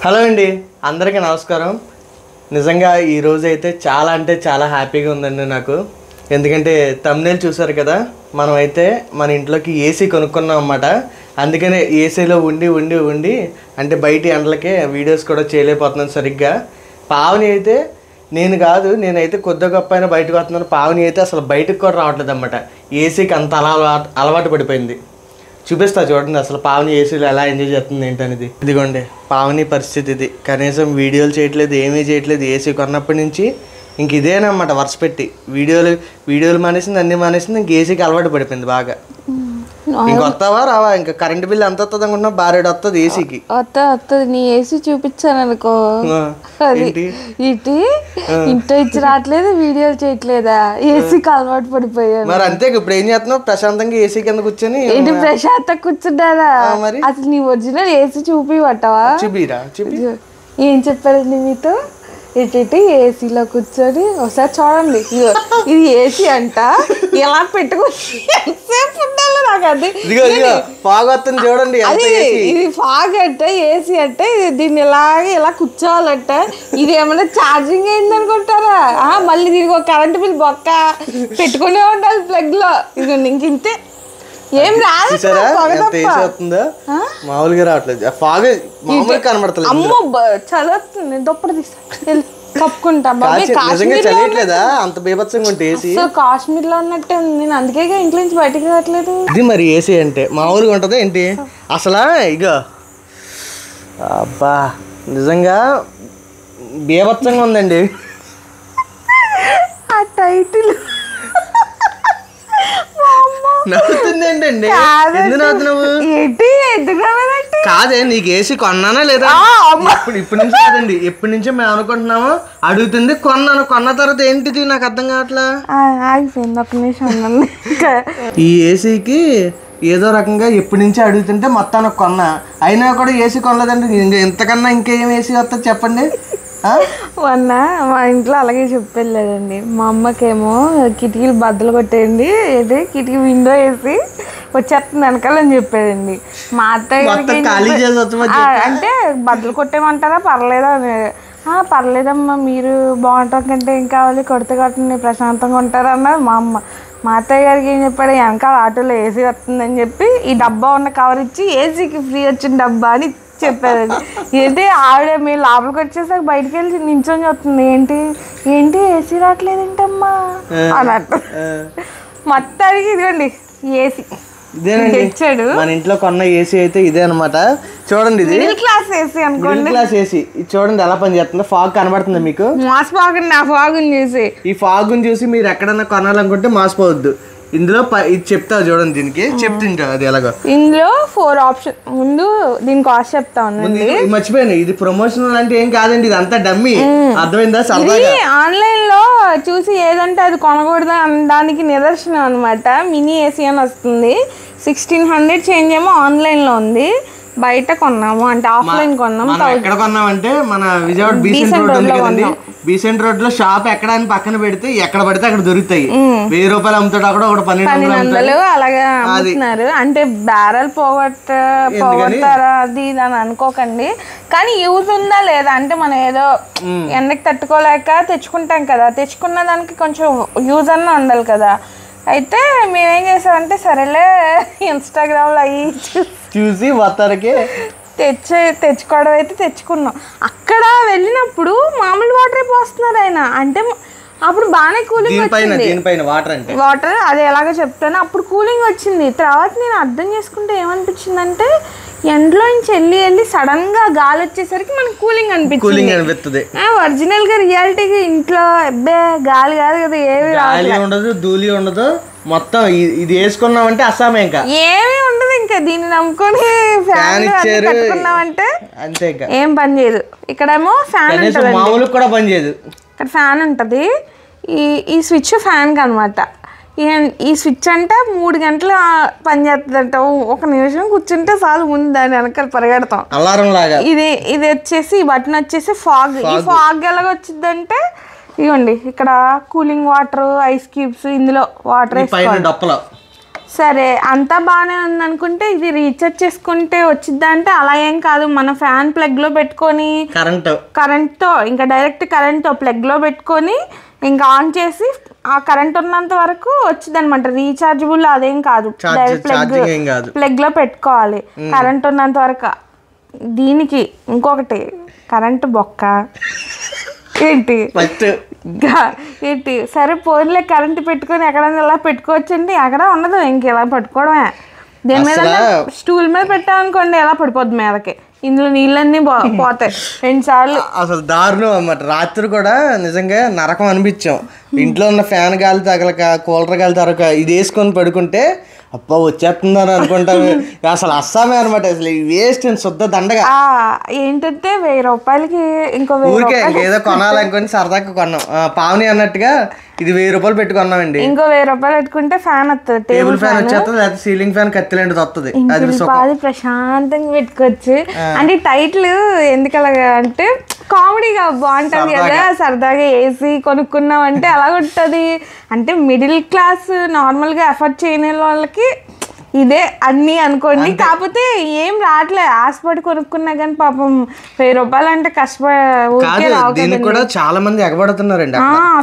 Hello అండి, అందరికీ నమస్కారం. నిజంగా ఈరోజు అయితే చాలా అంటే చాలా హ్యాపీగా ఉందండి నాకు. ఎందుకంటే థంబ్నెయిల్ చూసారు కదా, మనం అయితే మన ఇంట్లోకి ఏసీ కొనుక్కున్నాం అన్నమాట. అందుకనే ఏసీలో ఉండి ఉండి ఉండి అంటే బయట ఎండలకే వీడియోస్ కూడా చేయలేకపోతున్నాను సరిగ్గా. పావని అయితే నేనైతే కొద్ది గొప్ప అయినా బయటకు వస్తున్నాను. పావని అయితే అసలు బయటకు కూడా రావట్లేదు అన్నమాట. ఏసీకి అంత అలవాటు పడిపోయింది. చూపిస్తా చూడండి అసలు పావని ఏసీలో ఎలా ఎంజాయ్ చేస్తుంది ఏంటనేది. ఇదిగోండి పావని పరిస్థితి ఇది. కనీసం వీడియోలు చేయట్లేదు, ఏమీ చేయట్లేదు. ఏసీ కొన్నప్పటి నుంచి ఇంక ఇదేనమాట వరుస పెట్టి వీడియోలు మానేసింది, అన్నీ మానేసింది. ఇంక ఏసీకి అలవాటు పడిపోయింది బాగా. ఇంక వస్తావా రావా? ఇంకా కరెంట్ బిల్ ఎంత వస్తుంది అనుకుంటున్నా? బారెడు వస్తుంది ఏసీకి. వస్తుంది. నీ ఏసీ చూపించాను అనుకో, ఇటు ఇంట్లో ఇచ్చి రావట్లేదు, వీడియోలు చేయట్లేదా? ఏసీకి అలవాటు పడిపోయాను. మరి అంతే. ఇప్పుడు ఏం చేస్తున్నావు? ప్రశాంతంగా ఏసీ కింద కూర్చొని ఏంటి ప్రశాంతంగా కూర్చుంటారా? మరి అసలు నీ ఒరిజినల్ ఏసీ చూపివట్టవా? చూపిరా. ఏం చెప్పారండి మీతో? ఇటు ఏసీలో కూర్చొని ఒకసారి చూడండి. ఇది ఏసీ అంట, ఇలా పెట్టుకుని ఎంతసేపు ఉండాలి నాకు. అది ఫాగ్ వస్తుంది చూడండి. అది ఇది ఫాగ్ అంటే ఏసీ అంటే దీన్ని ఇలా కూర్చోవాలంట. ఇది ఏమైనా ఛార్జింగ్ అయింది అనుకుంటారా? మళ్ళీ దీనికి ఒక కరెంట్ బిల్ బొక్క పెట్టుకునే ఉండాలి ప్లగ్ లో. ఇది ఇంక ఇంతే, ఏం రాదు. మామూలుగా రావట్లేదు, ఫాగ్ మామూలుగా కనబడతలేదు. అమ్మో చదువుతుంది, దుప్పటి తీస్తా కప్పుకుంటా. చదివట్లేదా అంత బీభత్సంగా ఉంటే ఏసీ? కాశ్మీర్ లో ఉన్నట్టే ఉంది. నేను అందుకే ఇంట్లో నుంచి బయటకు రావట్లేదు. ఇది మరి ఏసీ అంటే మామూలుగా ఉంటది ఏంటి అసలు? ఇక అబ్బా నిజంగా బీభత్సంగా ఉందండి ఆ టైటిల్. నవ్వుతుంది ఏంటండి? ఎందుకు నవ్వుతున్నావు? కాదే, నీకు ఏసీ కొన్నానా లేదా? ఇప్పుడు నుంచి కాదండి, ఎప్పటి నుంచో మేము అనుకుంటున్నాము. అడుగుతుంది కొన్న తర్వాత ఏంటిది నాకు అర్థం కావట్లా. ఈ ఏసీకి ఏదో రకంగా ఎప్పటి నుంచో అడుగుతుంటే మొత్తానికి కొన్నా. అయినా కూడా ఏసీ కొనలేదండి. ఇంతకన్నా ఇంకేం ఏసీ వస్తుంది చెప్పండి? మొన్న మా ఇంట్లో అలాగే చెప్పలేదండి. మా అమ్మకేమో కిటికీలు బద్దలు కొట్టేయండి, ఏది కిటికీ విండో వేసి వచ్చేస్తుంది వెనకాలని చెప్పేదండి. మా అత్తయ్య అంటే బద్దలు కొట్టేయమంటారా పర్లేదా? పర్లేదమ్మా, మీరు బాగుంటాం కంటే ఏం కావాలి, కొడితే కొట్టండి, ప్రశాంతంగా ఉంటారా అన్నారు మా అమ్మ. మా అత్తయ్య గారికి ఏం చెప్పాడు, వెనకాల ఆటోలో ఏసీ వస్తుందని చెప్పి ఈ డబ్బా ఉన్న కవర్ ఇచ్చి ఏసీకి ఫ్రీ వచ్చిన డబ్బా అని చెప్పారండి. ఏంటి ఆవిడ మీరు లోపలికి వచ్చేసాక బయటకు వెళ్ళి నించొని వస్తుంది. ఏంటి ఏసీ రావట్లేదేంటమ్మా అన్నట్టు. మొత్తానికి ఇదిగోండి ఏసీ తెచ్చాడు. మన ఇంట్లో కొన్న ఏసీ అయితే ఇదే అనమాట. చూడండి, ఇది మిడిల్ క్లాస్ ఏసీ అనుకోండి. Middle class AC. చూడండి ఎలా పని చేస్తుందో. ఫాగ్ కనబడుతుంది మీకు? మాసిపోకండి ఆ ఫాగ్ చూసి. ఈ ఫాగ్ చూసి మీరు ఎక్కడన్నా కొనాలనుకుంటే మాసిపోవద్దు. ఇందులో ఇది చెప్తా చూడండి, దీనికి చెప్తుంటా అది ఎలాగో. ఇందులో 4 ఆప్షన్. ముందు దీని కాస్ట్ చెప్తా ఉన్నాండి. మర్చిపోయాను, ఇది ప్రమోషనల్ అంటే ఏం కాదండి, ఇది అంతా డమ్మీ. అర్థమైందా? ఆన్లైన్ లో చూసి ఏదంటే అది కొనకూడదు అనడానికి నిదర్శనం అనమాట. మినీ ఏసీ అని వస్తుంది. 1600 చేంజ్ ఏమో ఆన్లైన్ లో ఉంది. బయట కొన్నాము అంటే ఆఫ్లైన్ కొన్నాము. ఎక్కడ కొన్నామంటే మన విజయవాడ బీసెంట్ రోడ్ ఉంది కదండి, బీసెంట్ రోడ్ లో షాప్ ఎక్కడ అని పక్కన పెడితే ఎక్కడ పడితే అక్కడ దొరుకుతాయి. 1000 రూపాయలు అమ్ముతాడు అక్కడ, ఒక 1200 అలాగా అమ్ముతున్నారు. అంటే బ్యారల్ పోగొట్టారా అది అని అనుకోకండి. కానీ యూజ్ ఉందా లేదా అంటే మనం ఏదో ఎండకి తట్టుకోలేక తెచ్చుకుంటాం కదా, తెచ్చుకున్న దానికి కొంచెం యూజ్ అన్న ఉండాలి కదా. అయితే మేమేం చేసామంటే సరేలే ఇన్స్టాగ్రామ్లో అవి చూసి వత్తరకి తెచ్చుకోవడం అయితే తెచ్చుకున్నాం. అక్కడ వెళ్ళినప్పుడు మామూలు వాటర్ పోస్తున్నారు ఆయన. అంటే అప్పుడు బాగానే కూలింగ్ వచ్చింది. వాటర్ అది ఎలాగో చెప్తాను. అప్పుడు కూలింగ్ వచ్చింది. తర్వాత నేను అర్థం చేసుకుంటే ఏమనిపించిందంటే ఎండలో నుంచి వెళ్ళి సడన్ గా గాలి వచ్చేసరికి మనకి కూలింగ్ అనిపిస్తుంది. ఒరిజినల్ గా రియాలిటీగా ఇంట్లో అబ్బే గాలి కాదు కదా, ఏమి ఉండదు, ధూళి ఉండదు. మొత్తం ఇది వేసుకున్నామంటే అస్సామే, ఇంకా ఏమీ ఉండదు. ఇంకా దీన్ని నమ్ముకొని ఫ్యాన్ పెట్టుకున్నామంటే అంతే, ఇంకా ఏం పని చేయదు. ఇక్కడేమో ఫ్యాన్ మామూలు కూడా పని చేయదు. ఇక్కడ ఫ్యాన్ ఉంటది. ఈ స్విచ్ ఫ్యాన్ కి అనమాట. ఈ స్విచ్ అంటే 3 గంటలు పనిచేస్తుందంట. 1 నిమిషం కూర్చుంటే చాలు, ముందు దాని వెనకాల పరిగెడతాం అలారం లాగా. ఇది వచ్చేసి ఈ బటన్ వచ్చేసి ఫాగ్. ఈ ఫాగ్ ఎలాగ వచ్చిందంటే ఇదిగోండి ఇక్కడ కూలింగ్ వాటర్, ఐస్ క్యూబ్స్, ఇందులో వాటర్ సరే అంతా బాగానే ఉంది అనుకుంటే ఇది రీఛార్జ్ చేసుకుంటే వచ్చిద్దా అంటే అలా ఏం కాదు. మన ఫ్యాన్ ప్లగ్లో పెట్టుకొని కరెంట్తో ఇంకా డైరెక్ట్ కరెంట్తో ప్లగ్లో పెట్టుకొని ఇంకా ఆన్ చేసి ఆ కరెంట్ ఉన్నంత వరకు వచ్చింది అనమాట. రీఛార్జబుల్ అదేం కాదు, డైరెక్ట్ ప్లగ్లో పెట్టుకోవాలి కరెంట్ ఉన్నంత వరకు. దీనికి ఇంకొకటి కరెంట్ బొక్క ఏంటి సరే పోన్లే కరెంట్ పెట్టుకొని ఎక్కడైనా ఇలా పెట్టుకోవచ్చండి. ఎక్కడ ఉండదు, ఇంక ఇలా పట్టుకోవడమే. దేని మీద స్టూల్ మీద పెట్టామనుకోండి ఎలా పడిపోద్ది మీదకి, ఇందులో నీళ్ళన్నీ పోతాయి 2 సార్లు. అసలు దారుణం అన్నమాట. రాత్రి కూడా నిజంగా నరకం అనిపించాం. ఇంట్లో ఉన్న ఫ్యాన్ గాలి తగలక కూలర్ గాలి తగలక ఇది వేసుకొని పడుకుంటే అబ్బా వచ్చేస్తుందని అనుకుంటాను. అసలు అస్సామే అనమాట. అసలు వేస్ట్ శుద్ధ దండగా. ఏంటంటే 1000 రూపాయలకి ఇంకో ఊరికే ఏదో కొనాలనుకుని సరదాగా కొన్నాం. పావని అన్నట్టుగా ఇది 1000 రూపాయలు పెట్టుకున్నామండి. ఇంకో 1000 రూపాయలు పెట్టుకుంటే ఫ్యాన్ వస్తుంది, టేబుల్ ఫ్యాన్ వచ్చేస్తుంది, లేదా సీలింగ్ ఫ్యాన్ కత్తిలేంటి వస్తుంది. అది ప్రశాంతంగా పెట్టుకోవచ్చు. అంటే టైటిల్ ఎందుకు అలాగా అంటే కామెడీగా బాగుంటది కదా, సరదాగా ఏసీ కొనుక్కున్నాం అంటే అలా ఉంటుంది. అంటే మిడిల్ క్లాస్ నార్మల్గా ఎఫర్ట్ చేయని వాళ్ళకి ఇదే అన్నీ అనుకోండి. కాకపోతే ఏం రావట్లే, ఆశపడి కొనుక్కున్నా కానీ పాపం 1000 రూపాయలు అంటే కష్టపడి కూడా చాలా మంది ఎగబడుతున్నారండి.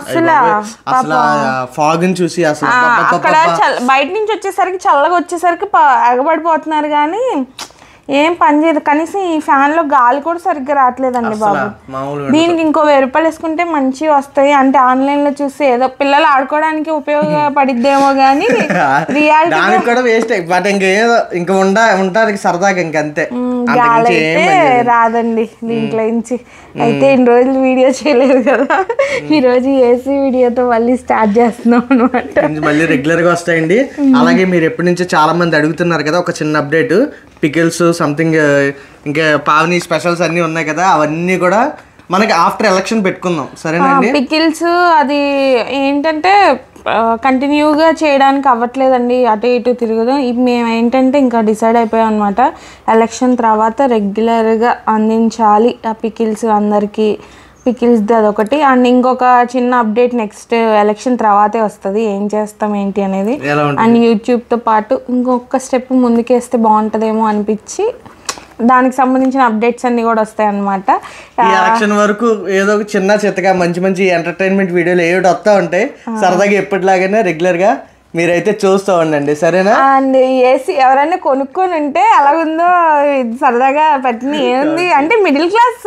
అసలు ఫాగ్ చూసి అసలు అక్కడ బయట నుంచి వచ్చేసరికి చల్లగా వచ్చేసరికి ఎగబడిపోతున్నారు కానీ ఏం పని చేయదు. కనీసం ఈ ఫ్యాన్ లో గాలి కూడా సరిగ్గా రావట్లేదండి బాబు. దీనికి ఇంకో 1000 రూపాయలు వేసుకుంటే మంచిగా వస్తాయి. అంటే ఆన్లైన్ లో చూసి ఏదో పిల్లలు ఆడుకోవడానికి ఉపయోగపడిద్దేమో గానీ రియాలిటీ కూడా వేస్ట్. బట్ ఇంకా ఉంటారు సరదాగా ఇంకంతే. గాలి అయితే రాదండి దీంట్లో నుంచి. అయితే ఇన్ని రోజులు వీడియో చేయలేదు కదా, ఈ రోజు ఏసీ వీడియోతో మళ్ళీ స్టార్ట్ చేస్తున్నాం అనమాట. మళ్ళీ రెగ్యులర్ గా వస్తాయండి. అలాగే మీరు ఎప్పటి నుంచో చాలా మంది అడుగుతున్నారు కదా, ఒక చిన్న అప్డేట్. పికిల్స్ సంథింగ్ ఇంకా పావని స్పెషల్స్ అన్నీ ఉన్నాయి కదా, అవన్నీ కూడా మనకి ఆఫ్టర్ ఎలక్షన్ పెట్టుకుందాం. సరేనండి. పికిల్స్ అది ఏంటంటే కంటిన్యూగా చేయడానికి అవ్వట్లేదండి, అటు ఇటు తిరుగుదాం. మేము ఏంటంటే ఇంకా డిసైడ్ అయిపోయాం అనమాట, ఎలక్షన్ తర్వాత రెగ్యులర్గా అందించాలి ఆ పికిల్స్ అందరికీ. పికిల్స్ది అదొకటి. అండ్ ఇంకొక చిన్న అప్డేట్ నెక్స్ట్ ఎలక్షన్ తర్వాతే వస్తుంది, ఏం చేస్తాం ఏంటి అనేది. అండ్ యూట్యూబ్తో పాటు ఇంకొక స్టెప్ ముందుకేస్తే బాగుంటుందేమో అనిపించి దానికి సంబంధించిన అప్డేట్స్ అన్ని కూడా వస్తాయి అన్నమాట. ఎలక్షన్ వరకు ఏదో ఒక చిన్న చిత్తగా మంచి మంచి ఎంటర్టైన్మెంట్ వీడియోలు ఏమిటి వస్తూ ఉంటాయి. సరదాగా ఎప్పటిలాగానే రెగ్యులర్గా మీరైతే చూస్తూ ఉండండి, సరేనా. అండ్ ఏసీ ఎవరైనా కొనుక్కొని ఉంటే అలాగుందో సరదాగా పెట్టిన ఏముంది అంటే మిడిల్ క్లాస్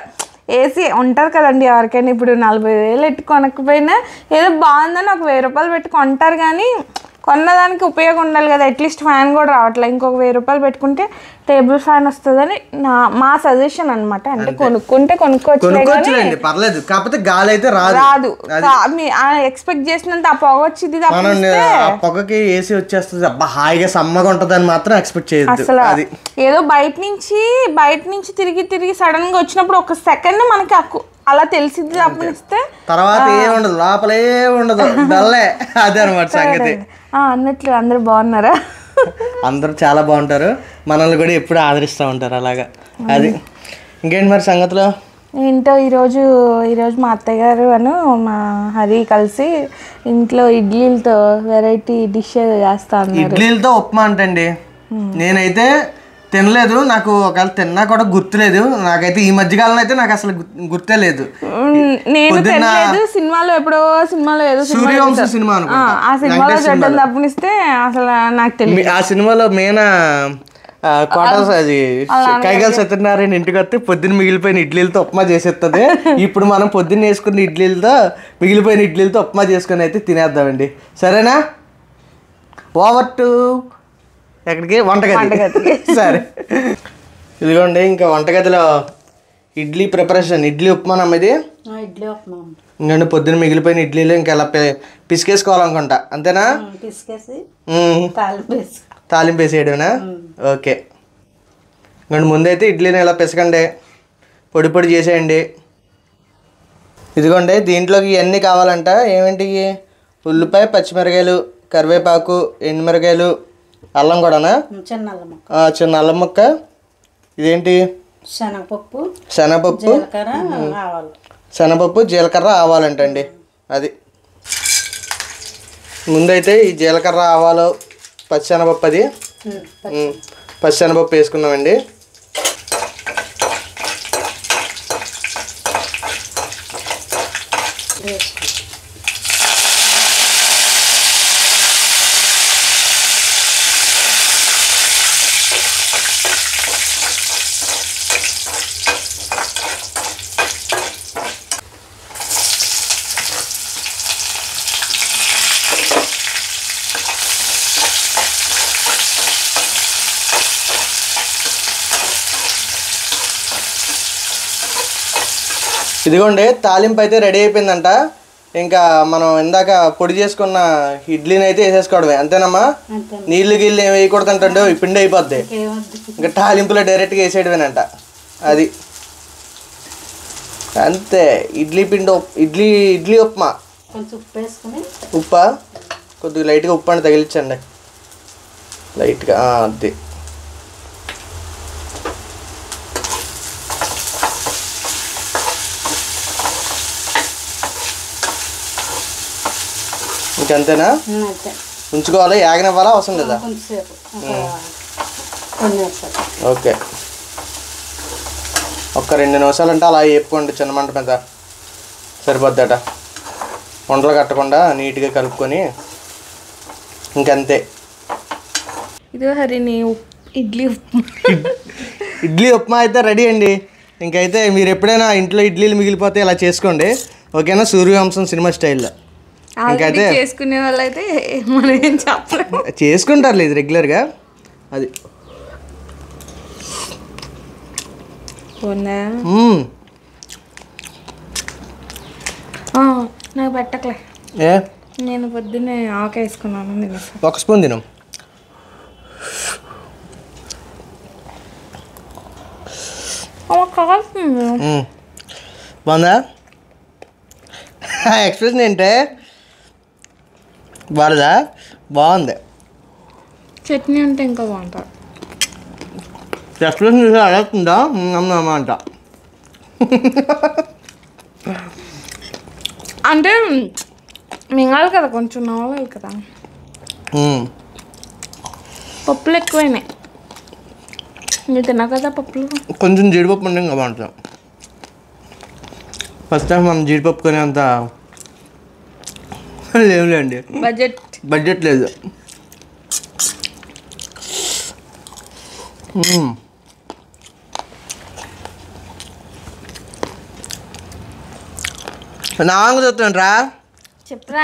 ఏసీ ఉంటారు కదండి ఎవరికైనా. ఇప్పుడు 40,000 ఎట్టు కొనకపోయినా ఏదో బాగుందని ఒక 1000 రూపాయలు పెట్టి కొంటారు కానీ కొన్నదానికి ఉపయోగం ఉండాలి కదా. అట్లీస్ట్ ఫ్యాన్ కూడా రావట్లేదు, ఇంకొక 1000 రూపాయలు పెట్టుకుంటే టేబుల్ ఫ్యాన్ వస్తుందని మా సజెషన్ అనమాట. అంటే కొనుక్కుంటే కొనుక్కోవచ్చు, పర్లేదు. కాకపోతే గాలి అయితే రాదు. ఎక్స్పెక్ట్ చేసినంత ఆ పొగ వచ్చింది, పొగకి ఏసీ వచ్చేస్తుంది, అబ్బా హాయిగా సమ్మగా ఉంటదని మాత్రం ఎక్స్పెక్ట్ చేయదు. అసలు ఏదో బయట నుంచి తిరిగి సడన్ గా వచ్చినప్పుడు ఒక సెకండ్ మనకి అలా తెలిసింది తప్పనిస్తే తర్వాత ఏముండదు, లోపలే ఉండదు, డల్లే. అదే అనమాట సంగతి. అన్నట్లు అందరూ బాగున్నారా? అందరూ చాలా బాగుంటారు, మనల్ని కూడా ఎప్పుడు ఆదరిస్తూ ఉంటారు అలాగా. అది ఇంకేంటి మరి సంగతిలో ఏంటో ఈరోజు మా అత్తయ్య గారు మా హరి కలిసి ఇంట్లో ఇడ్లీలతో వెరైటీ డిష్ చేస్తా ఉన్నారు. ఇడ్లీలతో ఉప్మా అంటండి. నేనైతే తినలేదు, నాకు ఒకవేళ తిన్నా కూడా గుర్తులేదు. నాకైతే ఈ మధ్యకాలంలో అయితే నాకు అసలు గుర్తే లేదు. సినిమాలో ఏదో సూర్యవంశం సినిమా తప్పనిస్తే అసలు నాకు తెలియదు. ఆ సినిమాలో మెయిన్ క్వార్టర్స్ అది కైగల్ సత్యనారాయణ ఇంటికి వస్తే పొద్దున్న మిగిలిపోయిన ఇడ్లీలతో ఉప్మా చేసేస్తుంది. ఇప్పుడు మనం పొద్దున్న వేసుకున్న మిగిలిపోయిన ఇడ్లీలతో ఉప్మా చేసుకుని అయితే తినేద్దామండి, సరేనా. ఓవర్ టు ఎక్కడికి? వంటగది. సరే ఇదిగోండి, ఇంకా వంటగదిలో ఇడ్లీ ప్రిపరేషన్. ఇడ్లీ ఉప్మా ఇది. ఇంకంటే పొద్దున్న మిగిలిపోయిన ఇడ్లీలు ఇంకా ఎలా పిసికేసుకోవాలనుకుంటా, అంతేనా? తాలింపు వేసేయడమేనా? ఓకే. ఇంకంటే ముందైతే ఇడ్లీని ఇలా పిసకండి, పొడి పొడి చేసేయండి. ఇదిగోండి, దీంట్లోకి ఇవన్నీ కావాలంట. ఏమిటి? ఉల్లిపాయ, పచ్చిమిరకాయలు, కరివేపాకు, ఎండుమిరకాయలు, అల్లం కూడానా? చిన్న అల్లం ముక్క. ఇదేంటి? శనగపప్పు, జీలకర్ర, ఆవాలంటండి. అది ముందైతే ఈ జీలకర్ర, ఆవాలు పచ్చిశనగపప్పు అది పచ్చిశనగపప్పు వేసుకున్నామండి. ఇదిగోండి తాలింపు అయితే రెడీ అయిపోయిందంట. ఇంకా మనం ఇందాక పొడి చేసుకున్న ఇడ్లీని అయితే వేసేసుకోవడమే, అంతేనమ్మా? నీళ్ళు గిళ్ళు ఏమి వేయకూడదంటే ఈ పిండి అయిపోద్ది. ఇంకా తాలింపులో డైరెక్ట్గా వేసేయడమేనంట. అది అంతే. ఇడ్లీ పిండి ఇడ్లీ ఉప్మా. ఉప్పా కొద్దిగా లైట్గా ఉప్పు అని తగిలించండి, లైట్గా. అది ఇంకంతేనా? ఉంచుకోవాలి, యాగనివ్వాలా? అవసరం లేదా? ఓకే, ఒక్క 2 నిమిషాలు అంటే అలా వేపుకోండి చిన్న మంట మీద, సరిపోద్దట. వంటలు కట్టకుండా నీట్గా కలుపుకొని ఇంకంతే. ఇదో హరిని ఇడ్లీ ఉప్మా అయితే రెడీ అండి. ఇంకైతే మీరు ఎప్పుడైనా ఇంట్లో ఇడ్లీలు మిగిలిపోతే ఇలా చేసుకోండి, ఓకేనా? సూర్యవంశం సినిమా స్టైల్లో. ఇంకైతే చేసుకునే వాళ్ళు అయితే మనం ఏం చెప్పలేము, చేసుకుంటారు లేదు రెగ్యులర్గా. అది నాకు పెట్టకలే. ఏ నేను పొద్దున్నే ఆవకాయ వేసుకున్నాను, ఒక స్పూన్ తినం. బాగుందా? ఎక్స్ప్రెషన్ ఏంటే? బాగుందా? బాగుంది. చట్నీ అంటే ఇంకా బాగుంటుంది. ఎక్స్ప్రెషన్ చూసి అడుగుతుందా అమ్మా అంట. అంటే మింగాలి కదా, కొంచెం నవ్వాలి కదా. పప్పులు ఎక్కువైనాయి, మీరు తిన్నా కదా పప్పులు. కొంచెం జీడిపప్పు ఉంటే ఇంకా బాగుంటుంది. ఫస్ట్ టైం మనం జీడిపప్పు కొని అంత లేవులేండి, బడ్జెట్ లేదు. నాంగు చెప్తాను రా, చెప్పరా?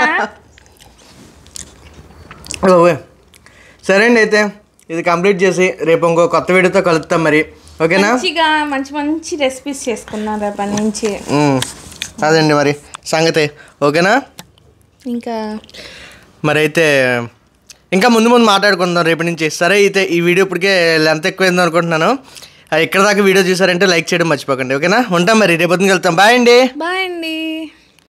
సరే అండి, అయితే ఇది కంప్లీట్ చేసి రేపు ఇంకో కొత్త వీడియోతో కలుపుతాం మరి, ఓకేనా? మంచిగా మంచి రెసిపీస్ చేసుకున్నాను రేపటి నుంచి. అదండి మరి సంగతి, ఓకేనా? ఇంకా మరి అయితే ఇంకా ముందు మాట్లాడుకుందాం రేపటి నుంచి. సరే అయితే ఈ వీడియో ఇప్పటికే లెంత్ ఎక్కువైంది అనుకుంటున్నాను. ఇక్కడ దాకా వీడియో చూసారంటే లైక్ చేయడం మర్చిపోకండి, ఓకేనా? ఉంటాం మరి, రేపొద్దున వెళ్తాం. బాయ్ అండి. బాయ్ అండి.